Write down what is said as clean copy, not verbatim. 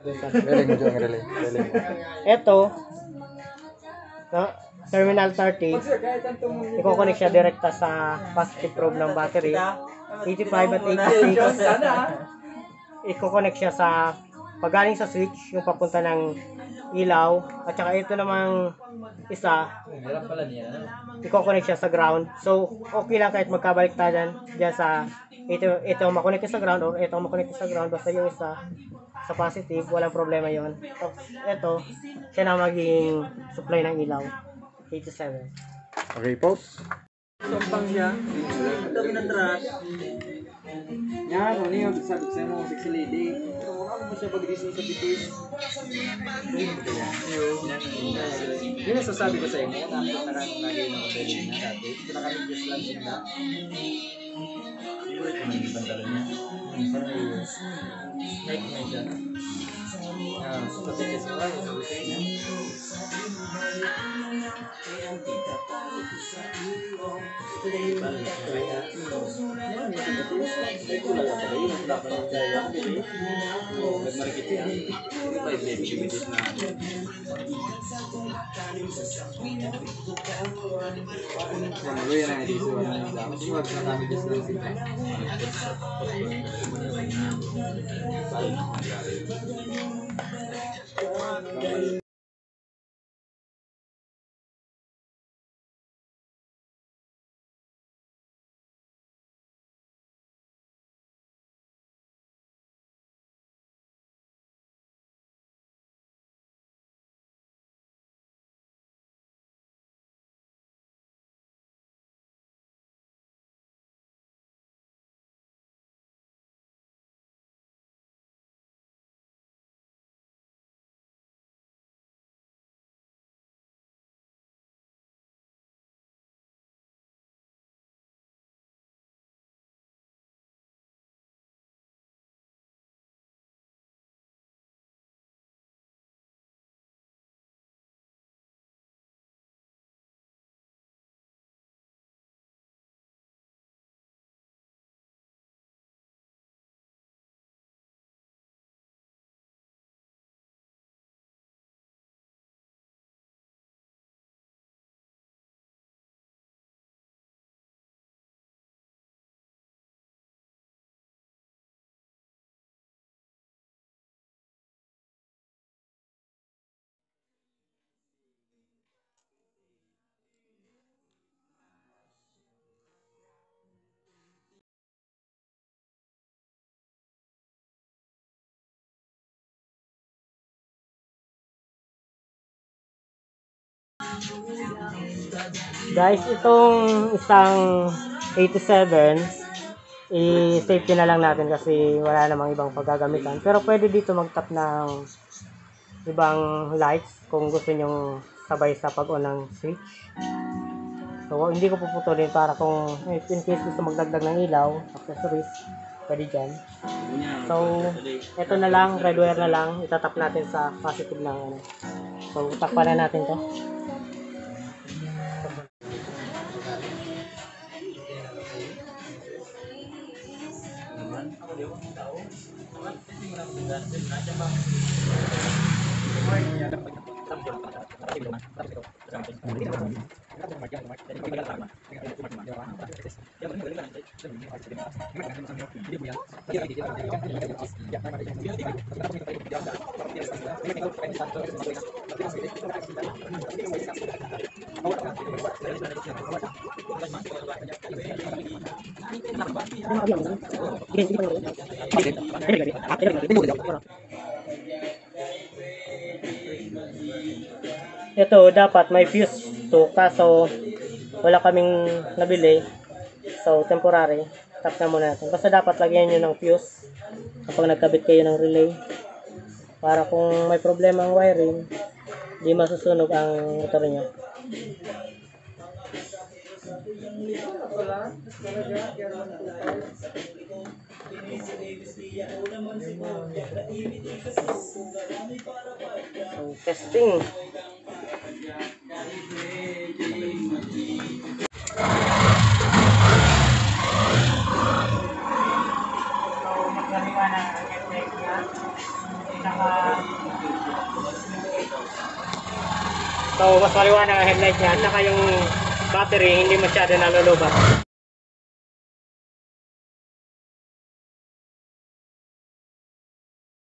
Galing mo dyan, galing. Galing mo. Ito, no, terminal 30, i-connect siya direkta sa positive probe ng battery. 85 at 86, i-connect siya sa pagaling sa switch, yung papunta ng ilaw. At saka ito namang isa, i-connect siya sa ground. So, okay lang kahit magkabaliktaran dyan sa ito makonect sa ground or ito makonect sa ground. Basta yung isa sa positive, walang problema yon. So, ito, siya na magiging supply ng ilaw. 87. Okay, pause. Sumpang siya. Ito pinatras. Yan, ano yung sabi sa mo, sexy lady. Pero ano mo siya pag-disney sa bitis? Yun ang sasabi ko sa inyo. Nakakot na lang lagi ng modelo niya dati. Pinaka-medias lang siya. Favorite ko na yung ibang dala niya. Parang yung snake na siya. Sa tickets ko lang, sabi sa inyo. Guys, itong isang 87, i-safety na lang natin kasi wala namang ibang paggagamitan. Pero pwede dito mag-tap ng ibang lights kung gusto nyong sabay sa pag-on ng switch. So, hindi ko puputulin para kung in case gusto magdagdag ng ilaw, accessories, pwede dyan. So, ito na lang, red wire na lang, itatap natin sa positive ng ano. So, takpan na natin to. Ito dapat may fuse to, kaso wala kaming nabili, so temporary, tap na muna natin. Basta dapat lagyan nyo ng fuse kapag nagkabit kayo ng relay para kung may problema ang wiring, di masusunog ang motor nyo. So, testing. So, magkaliwa na ang headlight niya. Saka, so, mas maliwanag ang headlight niya. Saka yung battery, hindi masyado nalulubat.